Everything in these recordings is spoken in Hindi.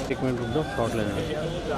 एक मिनट रुक जाओ, शॉट लेना है।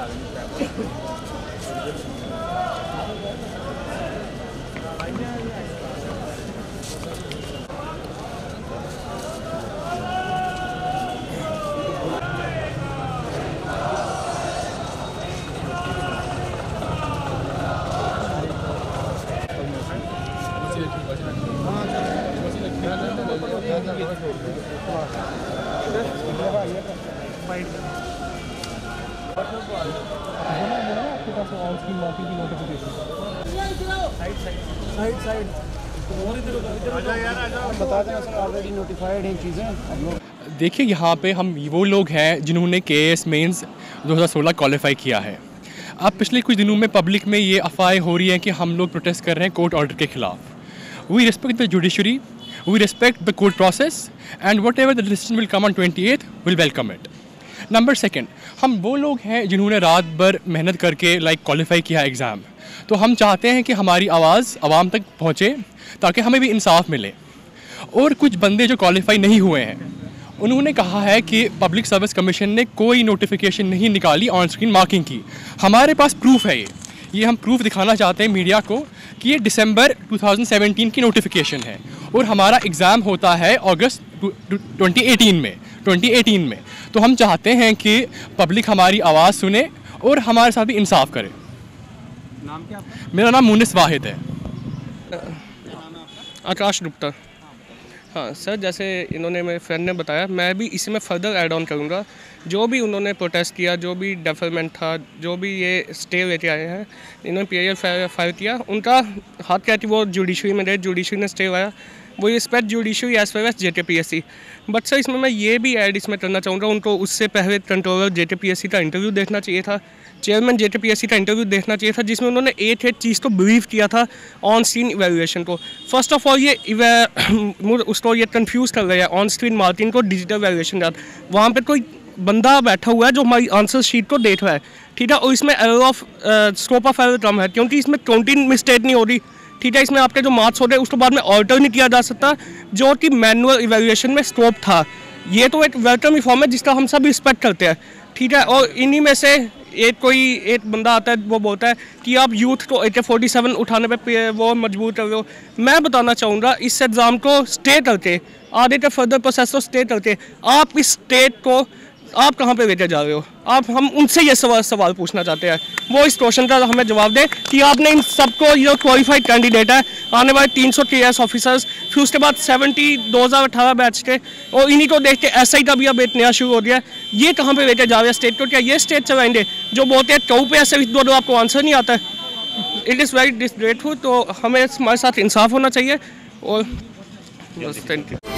बता दें सर, ऑलरेडी नोटिफाइड हैं चीज़ें अब लोग। देखिए, यहाँ पे हम वो लोग हैं जिन्होंने KS मेंस 2016 क्वालिफाई किया है। अब पिछले कुछ दिनों में पब्लिक में ये अफवाहें हो रही हैं कि हम लोग प्रोटेस्ट कर रहे हैं कोर्ट ऑर्डर के खिलाफ। We respect the judiciary, we respect the court process and whatever the decision will come on 28th will welcome it. Number second, हम वो लोग हैं जिन्होंने रात भर मेहनत करके क्वालिफाई किया एग्ज़ाम, तो हम चाहते हैं कि हमारी आवाज़ आवाम तक पहुँचे ताकि हमें भी इंसाफ मिले। और कुछ बंदे जो क्वालिफाई नहीं हुए हैं, उन्होंने कहा है कि पब्लिक सर्विस कमीशन ने कोई नोटिफिकेशन नहीं निकाली ऑन स्क्रीन मार्किंग की। हमारे पास प्रूफ है, ये हम प्रूफ दिखाना चाहते हैं मीडिया को कि ये दिसंबर 2017 की नोटिफिकेशन है और हमारा एग्ज़ाम होता है अगस्त 2018 में। तो हम चाहते हैं कि पब्लिक हमारी आवाज़ सुने और हमारे साथ भी इंसाफ करे। नाम क्या आपका? मेरा नाम मुनिस वाहिद है। आकाश गुप्ता। हाँ सर, जैसे इन्होंने मेरे फ्रेंड ने बताया, मैं भी इसी में फर्दर ऐड ऑन करूँगा। जो भी उन्होंने प्रोटेस्ट किया, जो भी डेफरमेंट था, जो भी ये स्टे लेके आए हैं, इन्होंने PIL फाइल किया, उनका हाथ क्या थी वो जुडिशरी में रहे, जुडिशरी ने स्टे लाया। वो respect judiciary as well as JTPSC। But sir, इसमें मैं ये भी ऐड इसमें करना चाहूँगा, उनको उससे पहले कंट्रोलर JTPSC का इंटरव्यू देखना चाहिए था, चेयरमैन JTPSC का इंटरव्यू देखना चाहिए था, जिसमें उन्होंने एक चीज़ को ब्रीफ किया था ऑन स्क्रीन इवैल्यूएशन को। फर्स्ट ऑफ ऑल उसको ये कंफ्यूज कर रहे हैं ऑन स्क्रीन मार्किंग को डिजिटल वैल्यूएशन का। वहाँ पे कोई बंदा बैठा हुआ है जो हमारी आंसर शीट को देख रहा है, ठीक है, और इसमें error of scope of error कम है क्योंकि इसमें काउंटिंग मिस्टेक नहीं हो रही, ठीक है। इसमें आपके जो मार्क्स हो रहे हैं उसको बाद में ऑल्टर नहीं किया जा सकता, जो कि मैनुअल इवैल्यूएशन में स्कोप था। ये तो एक वेलकम रिफॉर्म है जिसका हम सब रिस्पेक्ट करते हैं, ठीक है। और इन्हीं में से एक बंदा आता है, वो बोलता है कि आप यूथ को AK-47 उठाने पे वो मजबूर कर रहे हो। मैं बताना चाहूँगा, इस एग्ज़ाम को स्टे करके आगे के फर्दर प्रोसेस को स्टे करके आप इस स्टेट को आप कहाँ पे लेके जा रहे हो? हम उनसे ये सवाल पूछना चाहते हैं, वो इस क्वेश्चन का हमें जवाब दें कि आपने इन सबको, ये क्वालिफाइड कैंडिडेट है, आने वाले 300 KS ऑफिसर्स, फिर उसके बाद 70 2018 बैच के, और इन्हीं को देख के SI का भी अब एक नया शुरू हो गया। ये कहाँ पे लेके जा रहे हैं स्टेट को? क्या ये स्टेट चलाएंगे जो बोलते हैं कऊ पे ऐसे दो आपको आंसर नहीं आता है? It is very disgraceful. तो हमें हमारे साथ इंसाफ होना चाहिए और थैंक यू।